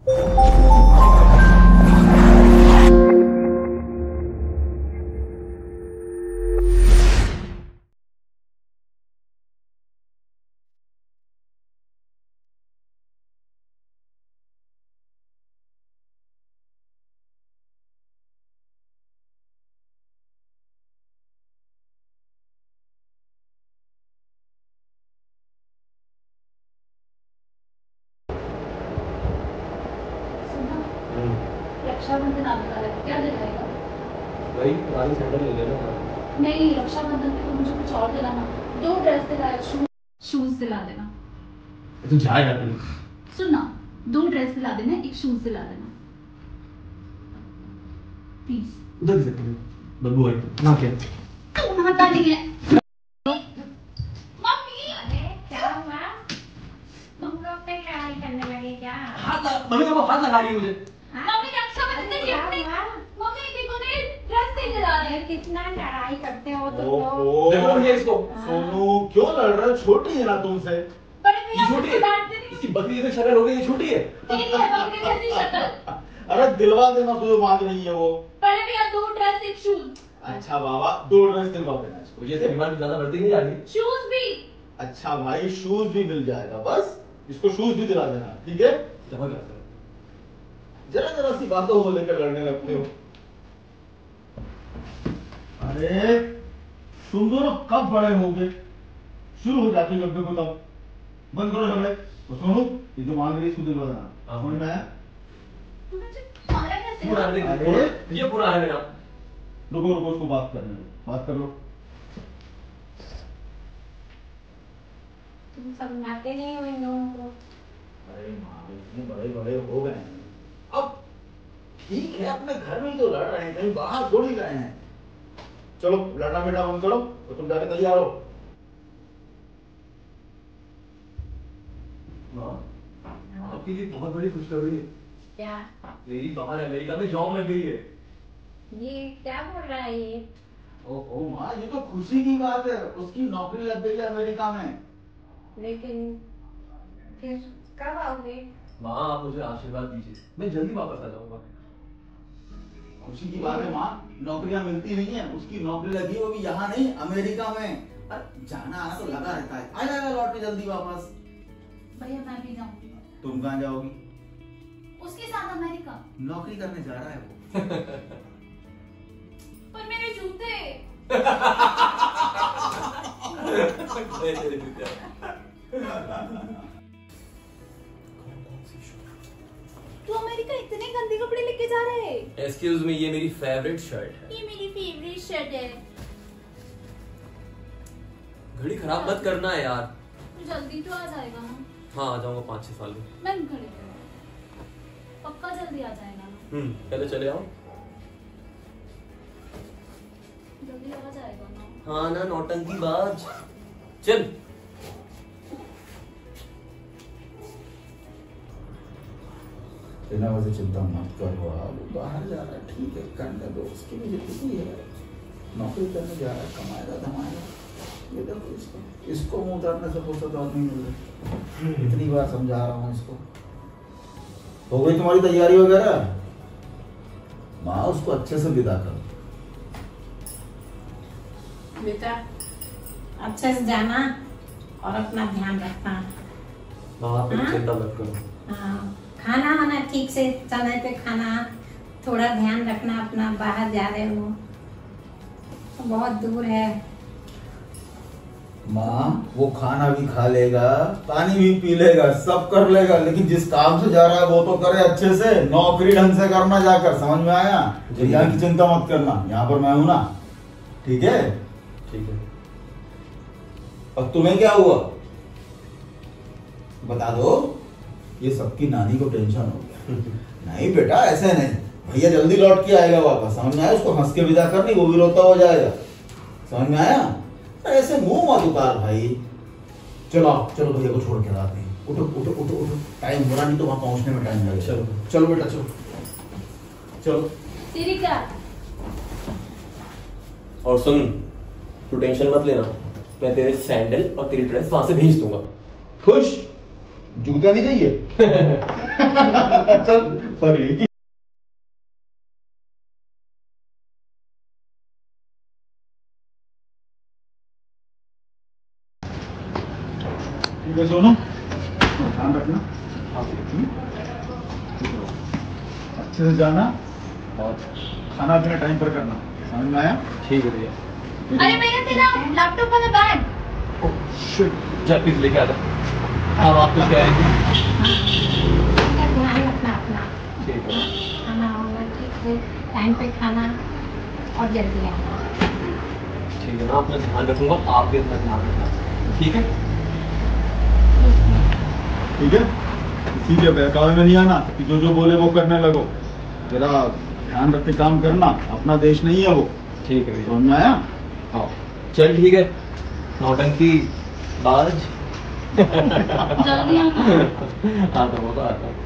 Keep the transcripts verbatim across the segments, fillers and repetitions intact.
रक्षाबंधन आने वाला है, क्या दिलाएगा? भाई पुरानी सैंडल ले लेना। नहीं, रक्षाबंधन पे तो मुझे कुछ और दिलाना। दो ड्रेस दिलाएगा, शूज शूज दिला देना। तू जा यार। सुन ना, दो ड्रेस दिला देना, एक शूज दिला देना प्लीज। उधर से बब्बू भाई ना क्या तू नहाता नहीं है। मम्मी अरे क्या हुआ? तुम लोग पे लड़ाई करने लगे क्या? हाथ मम्मी का हाथ लगा रही है मुझे। मम्मी रक्षाबंधन के गिफ्ट नहीं, मम्मी देखो ने ड्रेस नहीं दिला रहे। कितना लड़ाई करते हो तुम लोग? देखो ये इसको। सोनू क्यों लड़ रहे हो? छोटी है ना तुमसे। बड़े भैया ये छोटी है, डांटते नहीं। इसकी बकरी जैसी शक्ल हो गई, ये छोटी है। तेरी है बकरी जैसी शक्ल। अरे दिलवा देना, तुझे मांग रही है वो। बड़े भैया दो ड्रेस एक शूज। अच्छा बाबा, दो ड्रेस दिलवा देना इसको। ये डिमांड ज्यादा बढ़ती नहीं जा रही। शूज भी। अच्छा भाई, शूज भी मिल जाएगा, बस इसको शूज भी दिला देना, ठीक है? समझ गया सर। जरा जरा सी बातों को लेकर लड़ने लगते हो। अरे तुम दोनों कब बड़े होगे? शुरू हो जाती गप्पे को, तब बंद करो झगड़े। तो सुनो, ये जो मांग रही है इसको दिलवा देना। समझ में आया? मुझे मारा कैसे? पूरा अरे ये पूरा है मेरा। रुको रुको, उसको बात करने दो, बात कर लो। तुम समझाते नहीं हो इन लोगों को। अरे माँ, इतने बड़े बड़े हो गए हैं, अब ठीक है अपने घर में ही तो लड़ रहे हैं, कहीं बाहर थोड़ी गए हैं। चलो लड़ना बेटा बंद करो तो तुम जाके तैयार हो। माँ, आपके लिए बहुत बड़ी खुशखबरी है। क्या? मेरी बाहर अमेरिका में जॉब लग गई है। ये क्या बोल रहा है ये? ओहो माँ, ये तो खुशी की बात है, उसकी नौकरी लग गई है अमेरिका में। लेकिन फिर कब आओगे? माँ आप मुझे आशीर्वाद दीजिए, मैं जल्दी वापस आ जाऊंगा। खुशी की बात है माँ, नौकरियां मिलती नहीं है, उसकी नौकरी लगी, वो भी यहाँ नहीं अमेरिका में। अरे जाना आना तो लगा रहता है, आ जाएगा लौट के जल्दी वापस। भैया मैं भी जाऊंगी। तुम कहाँ जाओगी? उसके साथ अमेरिका। नौकरी करने जा रहा है वो। पर मेरे जूते। तू अमेरिका इतने गंदे कपड़े लेके जा रहे है? एक्सक्यूज मी, ये मेरी फेवरेट शर्ट है। ये मेरी फेवरेट शर्ट है। घड़ी खराब मत करना है यार। जल्दी तो आ जाएगा ना? हाँ आ जाऊंगा पाँच छह साल में। मैं घड़ी पक्का जल्दी आ जाएगा ना? हम्म पहले चले आओ। जल्दी आ जाएगा ना? हाँ ना नौटंकी बाज, चल। बिना वजह चिंता मत करो, आप बाहर जा रहा है, ठीक है करने दो, उसकी भी जिंदगी है, नौकरी करने जा रहा है, कमाएगा धमाएगा। ये देखो इसको इसको मुंह उतारने से फुर्सत और नहीं मिल रही। इतनी बार समझा रहा हूँ इसको। हो गई तुम्हारी तैयारी वगैरह? माँ उसको अच्छे से विदा करो। बेटा अच्छे से जाना और अपना ध्यान रखना। माँ आप हाँ? चिंता मत करो। हाँ, खाना वाना ठीक से समय पे खाना, थोड़ा ध्यान रखना अपना। बाहर जा रहे हो तो बहुत दूर है। माँ वो खाना भी खा लेगा, पानी भी पी लेगा, सब कर लेगा, लेकिन जिस काम से जा रहा है वो तो करे अच्छे से, नौकरी ढंग से करना जाकर। समझ में आया? यहाँ की चिंता मत करना, यहाँ पर मैं हूं ना, ठीक है? ठीक है। अब तुम्हें क्या हुआ बता दो। ये सबकी नानी को टेंशन हो गया। नहीं बेटा ऐसे नहीं, भैया जल्दी लौट के आएगा वापस। समझ में आया? उसको हंस के विदा करनी, वो भी रोता हो जाएगा। समझ में आया? ऐसे मुंह मत उतार भाई। चलो चलो भैया को छोड़ के आते हैं। उठो उठो उठो उठो, टाइम हो रहा, नहीं तो वहां पहुंचने में टाइम लगेगा। चलो चलो बेटा चलो चलो। तेरी क्या? और सुन, तू टेंशन मत लेना, मैं तेरे सैंडल और तेरी ड्रेस वहां से भेज दूंगा। खुश? जूता नहीं चाहिए? चल सॉरी। ठीक है सोनू, ध्यान रखना, अच्छे से जाना और खाना पीना टाइम पर करना, समझ में आया? ठीक है भैया। अरे भैया तेरा लैपटॉप वाला बैग। जा प्लीज लेके आ जा। हाँ आप कुछ कह रही थी? ध्यान रखना अपना, ठीक है खाना होगा ठीक से, टाइम पे खाना और जल्दी आना। ठीक है ना, अपना ध्यान रखूंगा, आप भी अपना ध्यान रखना, ठीक है? ठीक है, ठीक है, बहकावे में नहीं आना कि जो जो बोले वो करने लगो, जरा ध्यान रख के काम करना, अपना देश नहीं है वो। ठीक है भैया। समझ में आया? हाँ चल ठीक है, नौटंकी बाज। जल्दी आना। आता हूँ आता हूँ।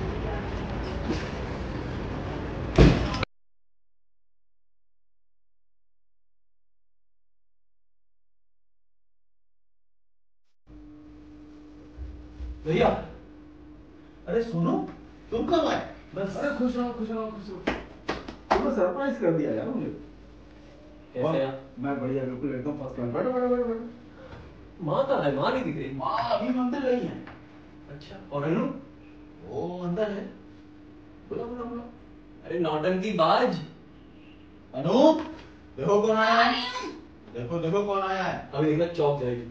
भैया अरे सुनो, तुम कब आए? बस अरे खुश रहो खुश रहो खुश रहो, तुमने सरप्राइज कर दिया यार मुझे। कैसे यार? मैं बढ़िया, बिल्कुल एकदम फर्स्ट क्लास। बैठो बैठो बैठो बैठो। माँ कहाँ है? माँ नहीं दिख रही। माँ अभी मंदिर गई है। अच्छा, और अनु? वो अंदर है। बोलो बोलो बोलो। अरे नौटंकी बाज। अनु, देखो कौन आया है, देखो देखो कौन आया है। अभी देखना चौक जाएगी।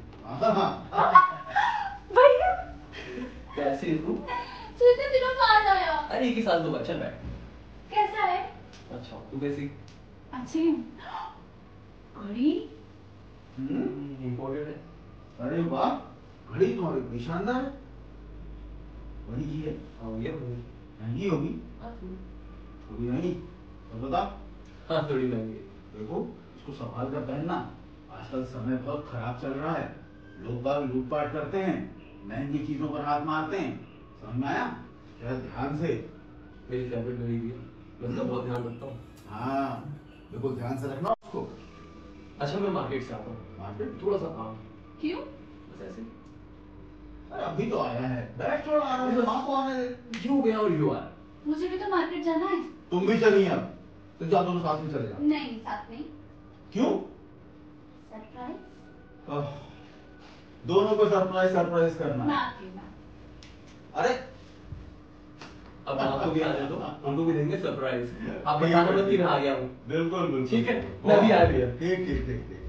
भैया कैसे तू? कितने दिनों बाद आया। अरे एक ही साल तो बच्चा बैठ। कैसा है? अच्छा तू कैसी? अच्छी घड़ी। हम्म, इम्पोर्टेड है। अरे वाह, घड़ी तुम्हारी बड़ी शानदार है। वही की है? हाँ ये होगी। महंगी होगी? हाँ थोड़ी। थोड़ी नहीं, तो बता। हाँ थोड़ी महंगी। देखो इसको संभाल कर पहनना, आजकल समय बहुत खराब चल रहा है, लोग बाग लूटपाट करते हैं, महंगी चीजों पर हाथ मारते हैं, समझ में आया? क्या ध्यान से। मेरी फेवरेट घड़ी भी है, मैं उसका बहुत ध्यान रखता हूँ। हाँ बिल्कुल ध्यान से रखना उसको। अच्छा मैं मार्केट से आता हूँ। मार्केट? थोड़ा सा काम। क्यों? बस ऐसे। अरे अभी तो आया है, बैठ थोड़ा आराम से, माँ को आने दे। यू गया और यू आया। मुझे भी तो मार्केट जाना है। तुम भी चलिए अब, तो जा दोनों साथ में चले जाओ। नहीं साथ नहीं। क्यों? सरप्राइज। आह, दोनों को सरप्राइज सरप्राइज करना। मैं आती हूँ। अरे अब आपको भी आने दो, उनको भी देंगे सरप्राइज। आप बताना मत कि मैं आ गया हूँ। बिल्कुल बिल्कुल। ठीक है, मैं भी आ गया। ठीक ठीक ठीक ठीक।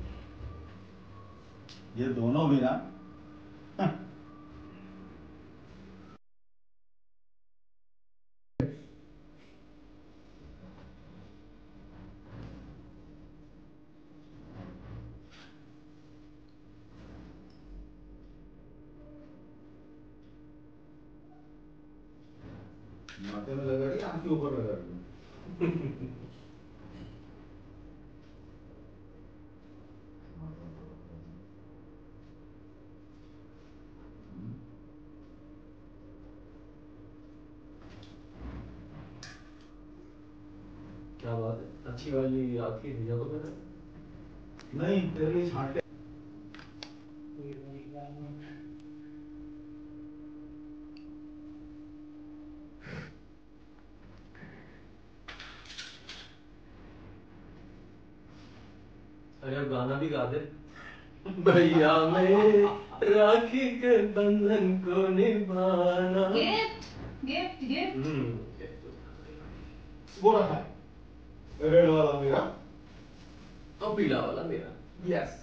ये दोनों भी ना माथे में लगा रही, आंख के ऊपर लगा रही। क्या बात है, अच्छी वाली आपकी भैया को मैंने। नहीं तेरे लिए छांटे। अरे अब गाना भी गा दे। भैया मैं राखी के बंधन को निभाना। Gift gift gift. हम्म वो रखा है, रेड वाला मेरा। और पीला वाला मेरा। यस।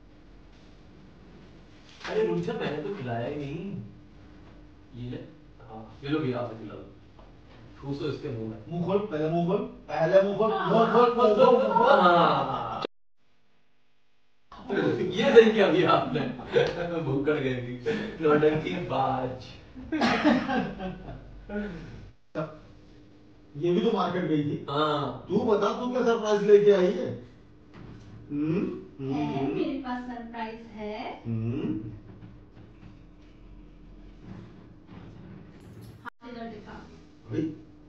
अरे रुक जा, मैंने तो खिलाया ही नहीं। ये ले। हाँ ये लो भैया, आपने खिला दो। ठूस तो इसके मुंह में। मुंह खोल, पहले मुंह खोल, पहले मुंह खोल, मुंह खोल, मुंह खोल, मुंह खोल। हाँ। ये सही किया भैया आपने। भूख कर गई थी। नौटंकी बाज। ये भी तो मार्केट गई थी। हाँ तू बता, तू क्या सरप्राइज लेके आई है? हम्म है मेरे पास सरप्राइज है। हम्म। हाथ इधर दिखा। भाई,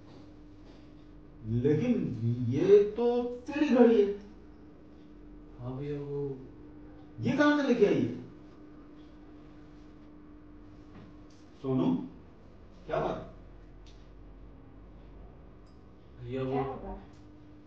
लेकिन ये तो तेरी घड़ी है। हाँ भैया वो। ये कहां से लेके आई है? सोनू,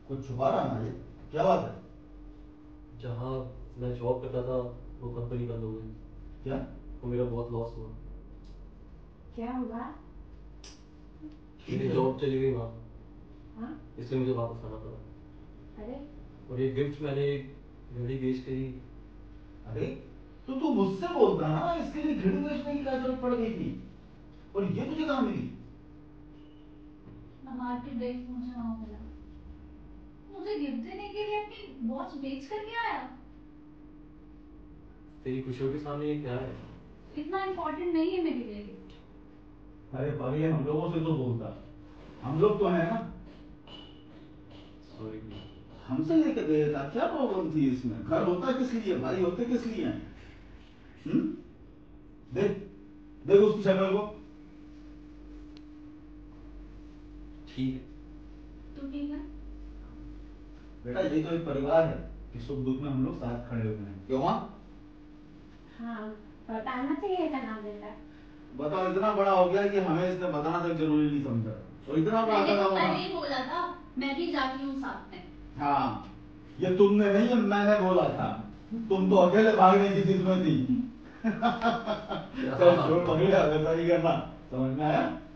कुछ छुपा रहा ना ये, क्या बात है? जहाँ मैं जॉब करता था वो कंपनी बंद हो गई। क्या? वो मेरा बहुत लॉस हुआ। क्या हुआ? मेरी जॉब चली गई वहाँ, हाँ? इसलिए मुझे वापस आना पड़ा। अरे और ये गिफ्ट मैंने घड़ी बेच के ही। अरे तो तू मुझसे बोलता ना, इसके लिए घड़ी बेचने की क्या जरूरत पड़ गई थी? और ये तुझे कहाँ मिली? मैं मार्केट गई, मुझे वहाँ मिला। मुझे गिफ्ट देने के लिए अपनी वॉच बेच कर क्या आया? तेरी खुशियों के सामने ये क्या है? इतना इम्पोर्टेंट नहीं है मेरे लिए गिफ्ट। अरे पागल, हम लोगों से तो बोलता, हम लोग तो है ना। सॉरी। हमसे लेकर गए था, क्या प्रॉब्लम थी इसमें? घर होता किस लिए, भाई होते किस लिए हैं? हम्म? देख देख उसकी शक्ल को। ठीक है। तू ठीक है? बेटा ये तो एक परिवार है कि सुख दुख में हम लोग साथ खड़े होते हैं, क्यों माँ? हाँ, बताना चाहिए था ना बेटा। बताओ, इतना बड़ा हो गया कि हमें इसने बताना तक जरूरी नहीं समझा, और इतना बड़ा मैंने कदम तो होना। पहले ही बोला था, मैं भी जाती हूँ साथ में। हाँ, ये तुमने नहीं, ये मैंने बोला था। तुम तो अकेले भागने की जिद में थी। चल छोड़, पकड़, वैसा ही करना, समझ में आया?